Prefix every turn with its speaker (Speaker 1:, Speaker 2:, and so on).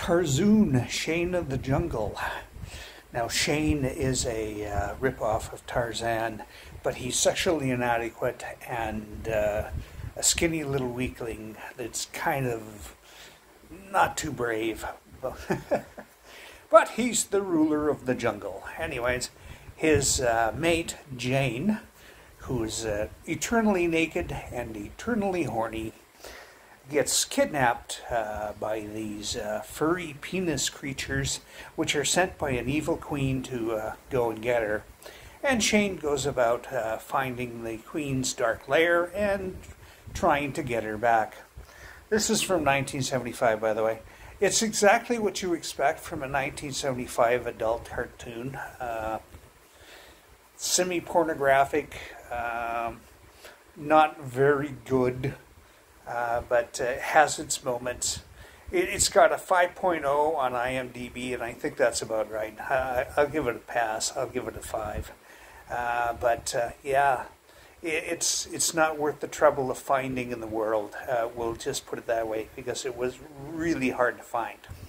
Speaker 1: Tarzoon, Shane of the Jungle. Now, Shane is a ripoff of Tarzan, but he's sexually inadequate and a skinny little weakling that's kind of not too brave. But he's the ruler of the jungle. Anyways, his mate, Jane, who's eternally naked and eternally horny, gets kidnapped by these furry penis creatures, which are sent by an evil queen to go and get her. And Shane goes about finding the queen's dark lair and trying to get her back. This is from 1975, by the way. It's exactly what you expect from a 1975 adult cartoon. Semi-pornographic, not very good, but has its moments. It's got a 5.0 on IMDb, and I think that's about right. I'll give it a pass. I'll give it a 5. Yeah, it's not worth the trouble of finding in the world. We'll just put it that way, because it was really hard to find.